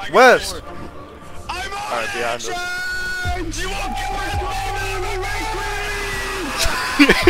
West! Alright, behind us. You won't get what's going on in the race!